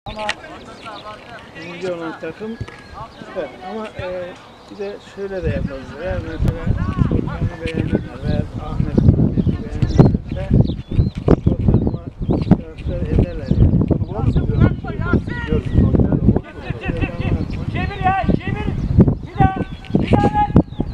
Ama birinci olan takım süper. Ama bir de şöyle de yapabilir. Eğer mesela Furkan'ı beğenirler veya Ahmet'i beğenirlerse o takıma transfer ederler yani. Çevir ya, çevir. Bir daha ver.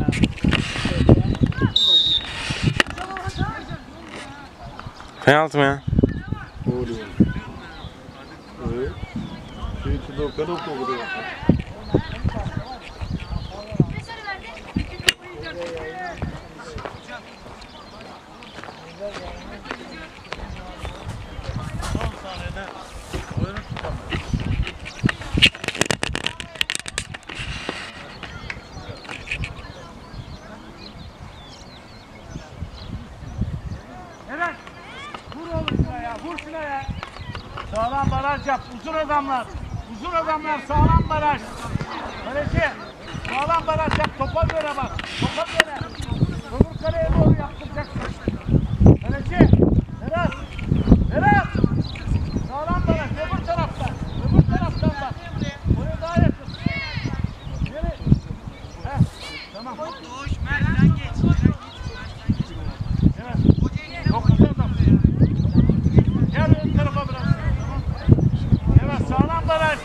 Penaltı mı ya? Oluyor. Evet. Şeyin içinde o penaltı oluyor. Son saniyede oyunu tutamaz. Evet. Vur oğlum şuna ya, vur şuna ya. Sağlam baraj yap, uzun adamlar. Uzun adamlar, sağlam baraj. Kaleci, sağlam baraj yap, topa göre bak. Topa göre. Öbür kaleye doğru yaptıracaksın. Kaleci, Berat. Sağlam baraj, öbür taraftan. Öbür taraftan bak. Oraya daha yakın. Geri. Heh, tamam. Doğuş, Mert'ten geç. Evet. Dokuz adam. Gel ön tarafa biraz. Tamam. Evet, sağlam baraj.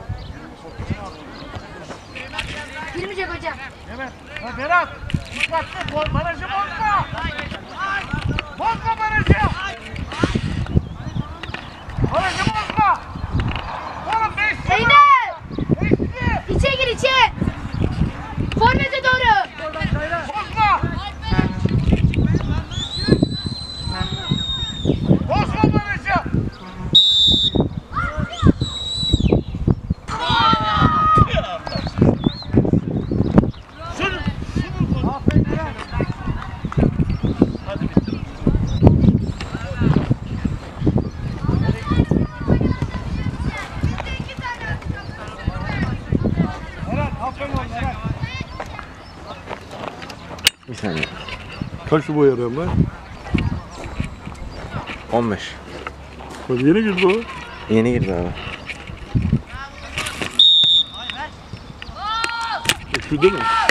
Girmeyecek hocam. Evet. Ha, Berat, dikkatli. Barajı bozma. Bozma barajı. Barajı bozma. Oğlum 5 sıfır. Zeynep! 5-2. İçe gir içe. Forvete doğru. Bozma. Bozma barajı. Aferin Berat. Hadi bitti. Berat, aferin oğlum Berat. Bir saniye. Kaç bu yarıyorum lan? 15. Hadi yeni girdi o. Yeni girdi abi. Şu değil mi?